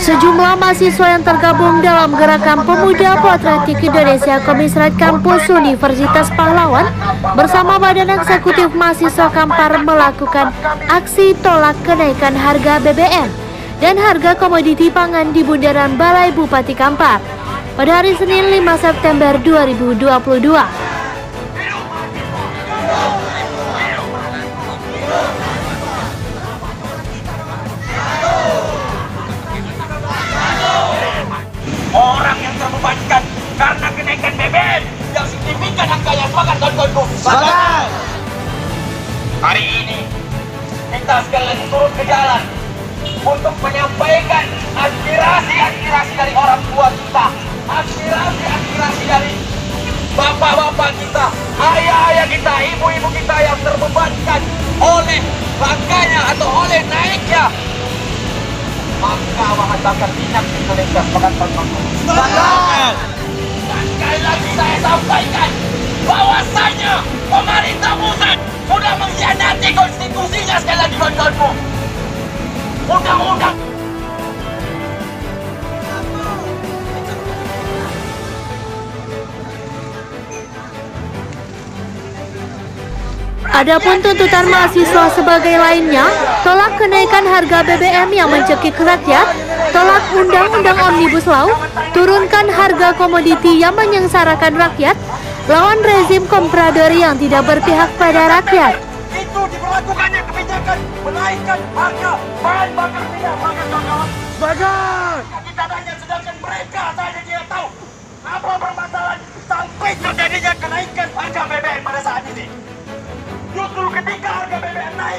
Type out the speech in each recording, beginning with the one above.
Sejumlah mahasiswa yang tergabung dalam Gerakan Pemuda Patriotik Indonesia Komisariat Kampus Universitas Pahlawan bersama Badan Eksekutif Mahasiswa Kampar melakukan aksi tolak kenaikan harga BBM dan harga komoditi pangan di Bundaran Balai Bupati Kampar pada hari Senin 5 September 2022. Orang yang terbebankan karena kenaikan BBM yang signifikan angkanya semangat kawan-kawanku. Semangat! Hari ini kita sekali lagi turun ke jalan untuk menyampaikan aspirasi dari orang tua kita, aspirasi dari bapak-bapak kita, ayah-ayah kita, ibu-ibu kita yang terbebankan oleh bangkanya atau oleh naiknya maka bahan bakar minyak di Indonesia. Semangat kawan-kawanku. Semangat! Dan sekali lagi saya sampaikan bahwasanya pemerintah pusat sudah mengkhianati konstitusinya. Sekali lagi kawan-kawanku, undang-undang Adapun tuntutan mahasiswa sebagai lainnya, tolak kenaikan harga BBM yang mencekik rakyat, tolak Undang-Undang Omnibus Law, turunkan harga komoditi yang menyengsarakan rakyat, lawan rezim komprador yang tidak berpihak pada rakyat. itu diberlakukannya kebijakan menaikkan harga bahan bakar minyak. Kawan-kawan, Semangat! kita tanya, sedangkan mereka saja tidak tahu apa permasalahan sampai terjadinya kenaikan harga BBM pada saat ini. Justru ketika harga BBM naik,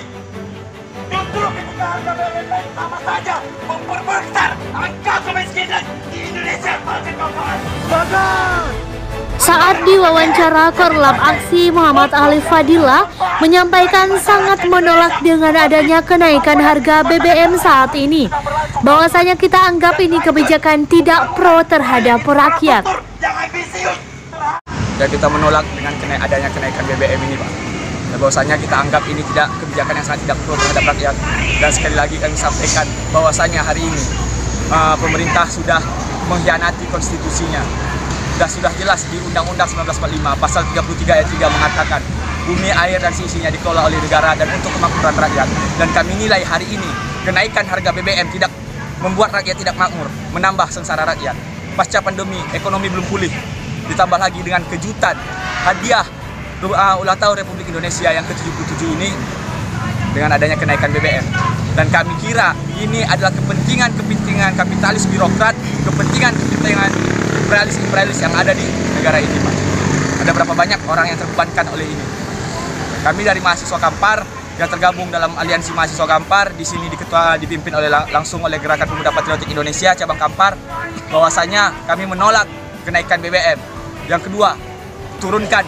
sama saja memperbesar angka kemiskinan di Indonesia. Kawan-kawan, Semangat! Saat diwawancara, Korlap Aksi Muhammad Alif Fadila menyampaikan sangat menolak dengan adanya kenaikan harga BBM saat ini. Bahwasanya kita anggap ini kebijakan tidak pro terhadap rakyat. yang ambisius. Dan kita menolak dengan adanya kenaikan BBM ini, Pak. Dan bahwasanya kita anggap ini tidak kebijakan yang sangat tidak pro terhadap rakyat. Dan sekali lagi kami sampaikan bahwasanya hari ini pemerintah sudah mengkhianati konstitusinya. Sudah jelas di Undang-Undang 1945 pasal 33 ayat 3 mengatakan bumi, air, dan seisinya dikelola oleh negara dan untuk kemakmuran rakyat. Dan kami nilai hari ini kenaikan harga BBM tidak membuat rakyat tidak makmur, menambah sengsara rakyat. Pasca pandemi, ekonomi belum pulih, ditambah lagi dengan kejutan hadiah ulang tahun Republik Indonesia yang ke-77 ini dengan adanya kenaikan BBM. Dan kami kira ini adalah kepentingan kapitalis birokrat, kepentingan imperialis yang ada di negara ini, Pak. Ada berapa banyak orang yang terbebankan oleh ini. Kami dari mahasiswa Kampar yang tergabung dalam aliansi mahasiswa Kampar di sini dipimpin langsung oleh Gerakan Pemuda Patriotik Indonesia cabang Kampar, bahwasanya kami menolak kenaikan BBM. Yang kedua, turunkan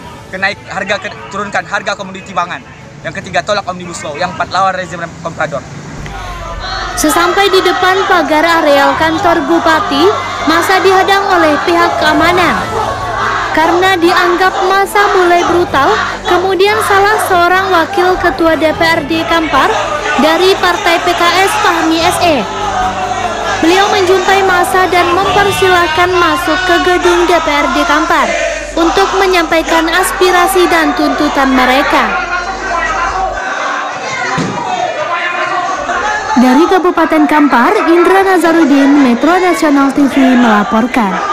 harga komoditi pangan. Yang ketiga, tolak Omnibus Law. Yang empat, lawan rezim komprador. Sesampai di depan pagar areal kantor Bupati, masa dihadang oleh pihak keamanan. Karena dianggap masa mulai brutal, kemudian salah seorang wakil ketua DPRD Kampar dari Partai PKS Fahmi SE. Beliau menjuntai massa dan mempersilahkan masuk ke gedung DPRD Kampar untuk menyampaikan aspirasi dan tuntutan mereka. Dari Kabupaten Kampar, Indra Nazarudin, Metro Nasional TV melaporkan.